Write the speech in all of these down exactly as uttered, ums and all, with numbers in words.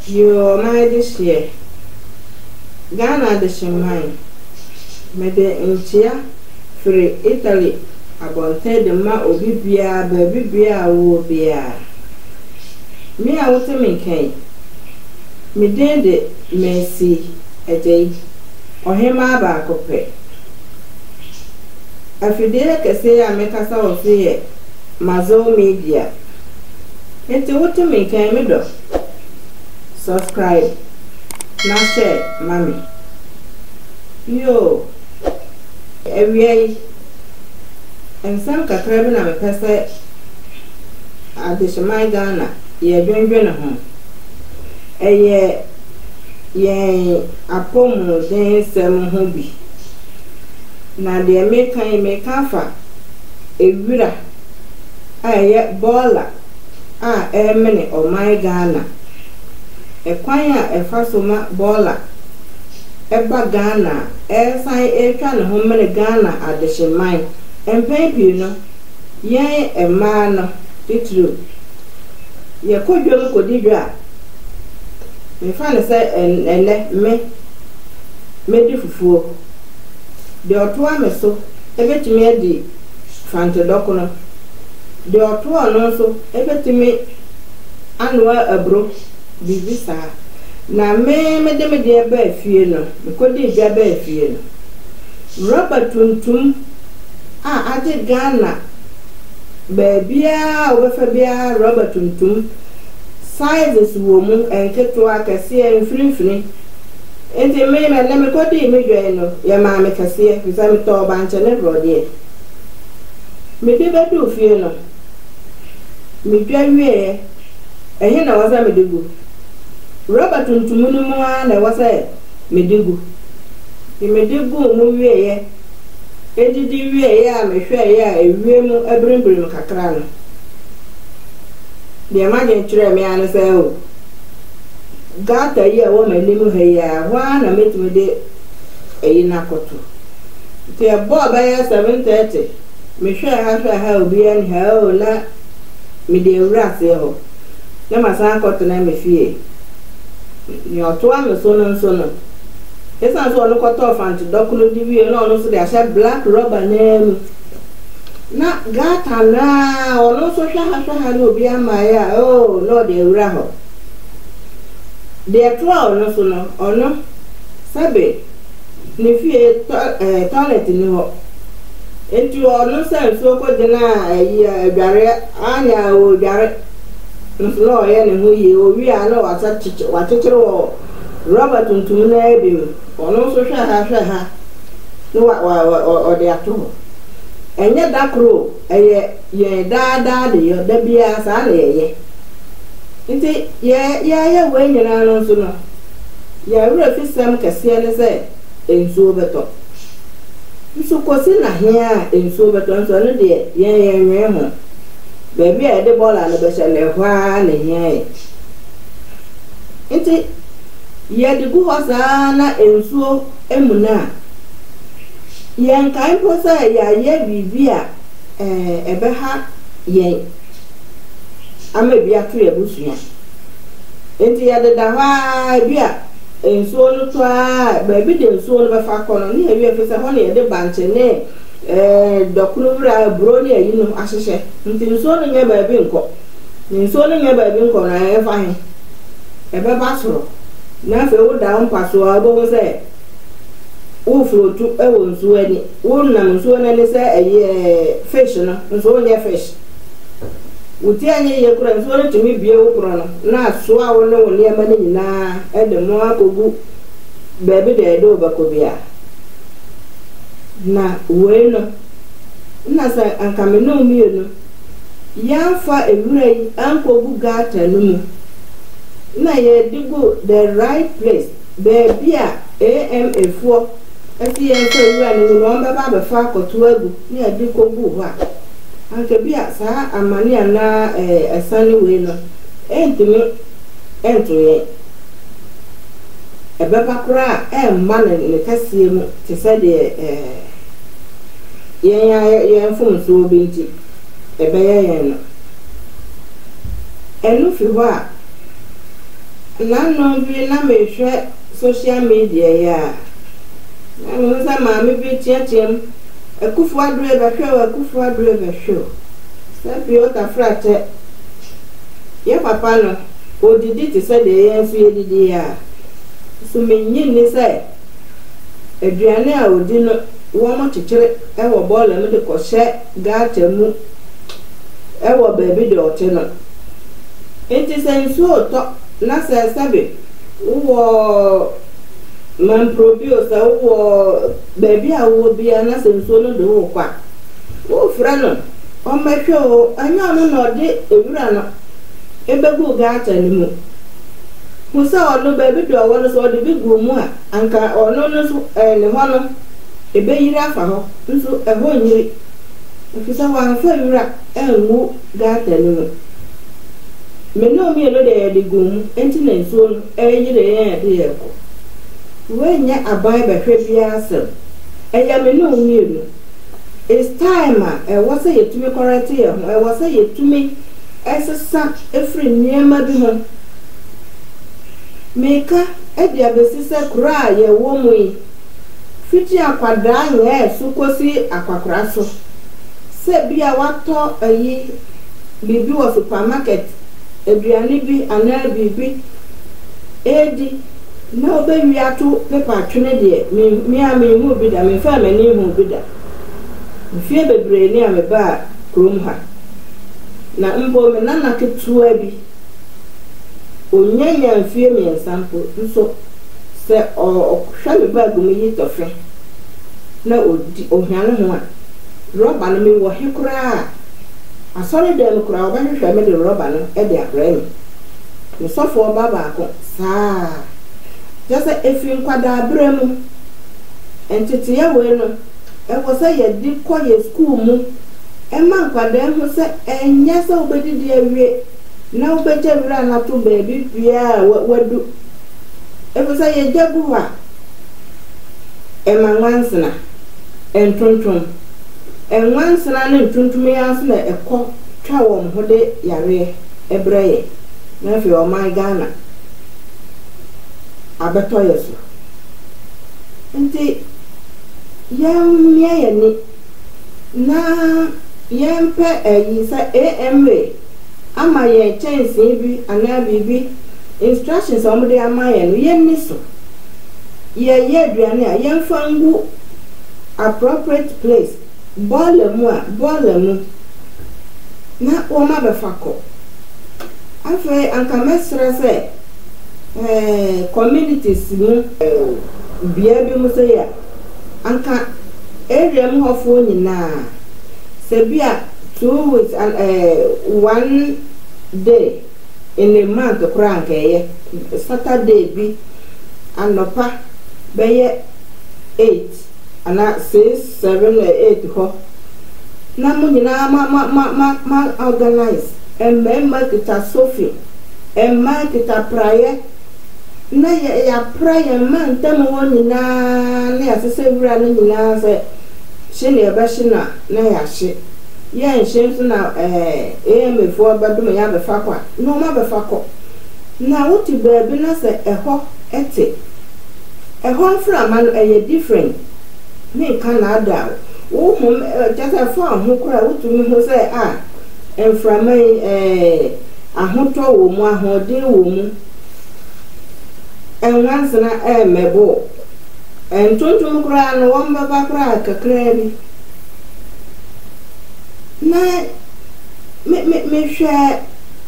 Yo, my this year. Ghana the Shemai. Mede inchia free Italy. Abonte de ma obi bia baby bia wo bia. Me a wote me kai. Me den de Messi ejei. Ohema ba kope. Afide kese ya mekasa ofie Mazo Media. Ete wote me kai me do. Subscribe. Na share mami. Yo. Ewie ensam kakra bi na me pese adishimai Ghana ye dwendwen ho. Eye ye apomu den sem ho bi. Na de me kan me kafa ewira aye bola a emene o my Ghana. Ekwan a efasoma bola eba Ghana esai etwa ne ho mene Ghana adishimai empen bi no yen ema no titru ye kodwom kodidwa me fa ne se ene me me di fufuo de oto ameso ebetimi adi fante dokono de oto no so ebetimi anwa abro bibisa na me me de me de ba fie no me kodi dwa ba fie no Robert tuntum a ade Ghana babia obefa bia Robert tuntum sizes wo mu enketo akase enfrinfrin enti me me na me kodi me dwa no ya ma me kase bisa me to ba nche ne brode me de ba do fie no me dwa wie ehe na wasa me degu Robert tuntum no mu na wasa me degu me degu mu wie edidi wie ya me hwe ya ewie mu abrimbrim kakra no de ma gen kire me an se o gata ye wo me limu he ya wa na metime de eyi na koto te bo ba ya seven thirty me hwe ha hwe ha obi an ha o la me de wura se ho na ma san koto na me fie ni oto a me so no so no esa so no koto fanti dokuno di wie no no so de asha black rubber name na gata na ono so hwa ha hwa ha no obi ama ya oh lord e wura ho de to ono so no ono sabe ni fie toilet ni ho enti ono se so ko de na ayi adware anya o dware no ye ne ho ye o wi a no wata chiche wachichire wo Robert tuntum na ebi ono so hwa ha hwa ha no wa o de ato enye dakro eye ye daada de yo da bia sa na ye nti ye ye ye we nyina no so no ya wura fisam kase ne se ensuo beto nso kosi na hia ensuo beto nso no de ye ye nwe ho baby e de bola no be shele hwa na hia nti ye de gu hosa na ensuo emuna yen kan posa ya ye bibia eh ebe ha yen ama bia to ye busua enti ya de da ha bia ensuo no to a ba bi de ensuo no be fa kono ni ewi efese ho ne ye de banche ne eh dokuno bra bro ne yi no ahyehye nti ensuo no nye ba bi nko ensuo no nye ba bi nko na e fa he ebe ba soro na fe wo da mpa so a bo se wo flotu e wo nsuo ani wo nam nsuo na ne se eye fish no nsuo nye fish wuti anye ye kura nsuo no tumi bie wo kura no na so a wo ne wo ne ma ne nyina e de mo akogu bebe de do ba ko bia na we no na sa anka me no mi no ya fa ewura yi ankogu gata no mu na ye digo the right place baby a am efo esi ye so ewura no no mba ba be fa akoto agu ni adi kogu ho a anka bia sa amani ana eh asani we no entimi entoye ebe bakura e mma ne kase mu te se de eh yen ya yen fun so binti ebe ye yen no enu fi ho a na no bi na me hwe social media ya na mo sa ma me bi tietiem akufu adure be hwe akufu adure be hwe sa bi o ta frate ye papa no odidi ti se de ye nso ye didi ya so me nyin ni se aduane a odi no wo mo kekere e wo ball me de ko hye gata mu e wo baby de ote no enti se nso to na se sabe wo man probio sa wo baby a wo bia na se nso no de wo kwa wo fra no o ma hwe o anya no no de ewura no ebegu gata ni mu musa ono baby do wo so de bigu mu a anka ono no so eh ne ho no ebe yiri afa ho nso e ho nyiri ofisa wa afa ewura enwu gata ni mu me no mi no de de gum enti na nso no e yiri e de ye ko we nya abai be hwe bia asem e ya me no mi no it's time e wo say yetumi correct ye ho e wo say yetumi esesa efri niema bi ho meka e dia besise kura ye wo mu yi fiti akwada nya so kosi akwakura so se bia wato ayi bibi wo supermarket aduane bi ana bibi edi na obe wi ato pepa twene de mi mi a me hu bi da me fa me ni hu bi da mfie bebre ni a me ba krom ha na mbo me nana ketua bi onyanya mfie me ensampo nso se o hwa me ba gum yi tofe na odi ohwane ho a roba no me wo hekura asori dem kura oba hwehwe me de roba no e de akra mi me sofo baba ko saa jasa efi nkwada abremu entete ya we no e wo se ye di ko ye school mu e ma nkwada ho se enya se obedidi awie na obeje wura na to baby bia wadu e wo se ye jabu ha e ma nwansena entonton enwansena ne ntonton ya so na ekọ twa wo mo de yare ebreye na fi o my Ghana abeto yeso nti yam ye ni na yempe eyi sa A M A ama ye chance bi ana bibi instructions o de ama ye no ye ni so ye ye aduane a yemfa ngu appropriate place ball mu a ball mu na o ma be fako afa anka mesra se eh communities mu bia bi mu se ya anka area mu hofo nyina se bia two weeks and uh, one day in a month krank eh Saturday bi anopa be eight ana six seven eight ho na mo nyina ma ma ma ma organize emma kita Sophie emma kita prayer na ya ya prayer man tam wo nyina na ya sese wura no nyina se shine ya ba shina na ya she ya nshe so na eh em fo badum ya be fa kwa no ma be fa ko na wuti baabi na se eho ete eho fra man eh different me kan ada wo hom just for ho kura wutumi ho se ah enframai eh ahoto wo mu ahode wo mu enwansena eh mebo entontom kura no womba ba kura kakra bi na me me me share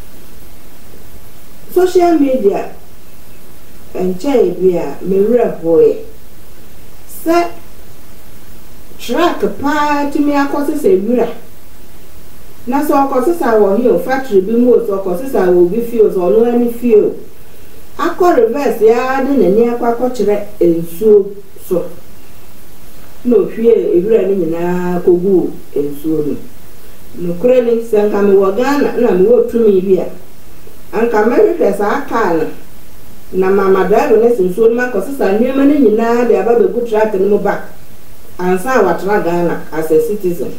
social media enchai bia me rehoye sa track pa to me akosi se wura na so akosi sa wo hi o factory bi mo so akosi sa wo bi feel so no any feel akọ reverse ya de nani akọ kire ensuo so no hwie ewura ni nyina kogu ensuo no no kreli sanka me wo Ghana na me wo tumi bia anka me hwehwe sa aka na na mama daro ne ensuo ma ko sisa niema ni nyina de aba be ku track ni mo back ansa watra Ghana as a citizen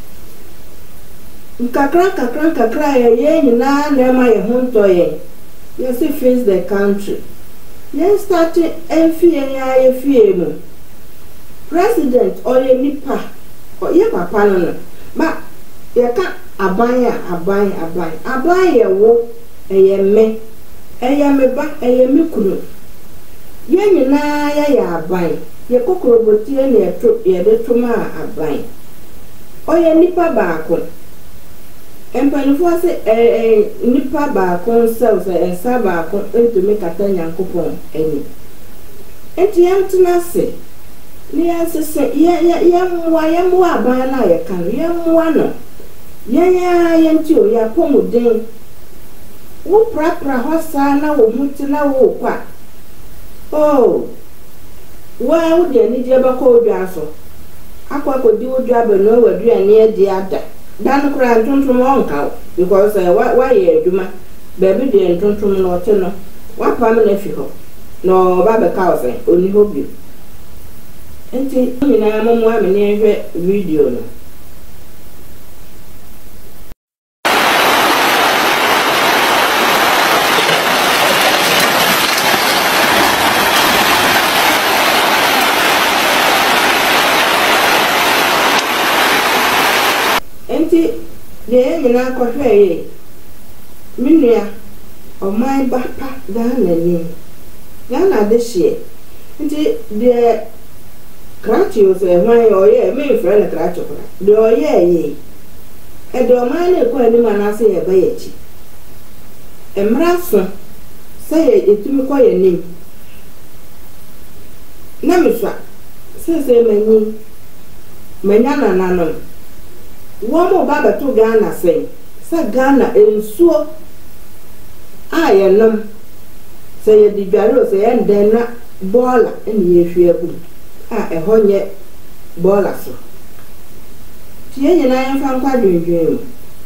nkakra kakra kakra ye ye nyina na ma ye honto ye Yes, face the country. Yes, starting F A M. President or a nipa or ye papa no. But you can't abaya, abaya, abaya. Abaya wo, a ye me, a ye me ba, a ye me kuru. Ye na ya ya abaya. Ye kokoro boti e na eto ye de tuma abaya. O ye nipa baako. Empanifo se eh nipa baako nsa se ensa baako entumi kata Nyankopɔn ani. Enti yantuna se ni asese ya ya ya mwa ya mwa aban na ye kan ya mwa no. Ya ya yanti o ya pomuden. Wo prapra hosa na wo huti na wo kwa. Oh. Wa wo de ni je ba ko odwa so. Akwa ko di odwa ba no wadu ani adi ada. Dan kura ntontom onka because why why ye adwuma baby de ntontom no ote no wa pam na fi ho no ba be ka ose oni ho bi enti nyina momo amene ehwe video no enti de nyina kohwe ye minua o mai bapa da na ni ya na de hie enti de kratio se hwan o ye me frɛ na kratio kra de o ye ye e do mai na ko ani mana se ye ba ye chi emra so se ye etumi ko ye ni na me so se se mani manya na nanom Womo baba to Ghana say, sa Ghana ensuo a ye nom say ye digaro say en den na bola en ye hwe abu a e honye bola so tie nyina yan fa nkwa dwendwen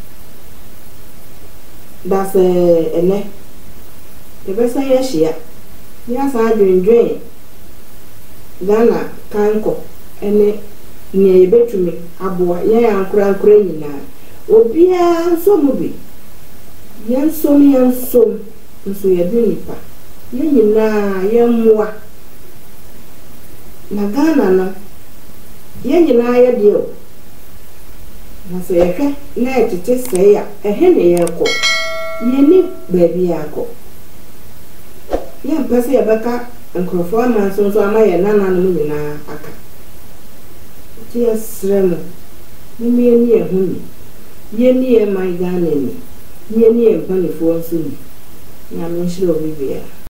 da se ene e be say ye hia ya sa dwendwen Ghana kanko ene ni ebetumi aboa ye ankura ankura nyina obia nso mu bi ye nso mi nso nso ye bi nipa ye nyina ye mmoa na Ghana no ye nyina ye de o na se ye hwe na etete se ya ehe ne ye ko ye ni baabi akọ ye mpese ye beka nkrofo amanso nso ama ye nana no nyina aka Tia sremo, ni ye ni ehuni, ye ni e mai Ghana ni, ye ni e mpani fuwa nsuni, na mnishiro bibia.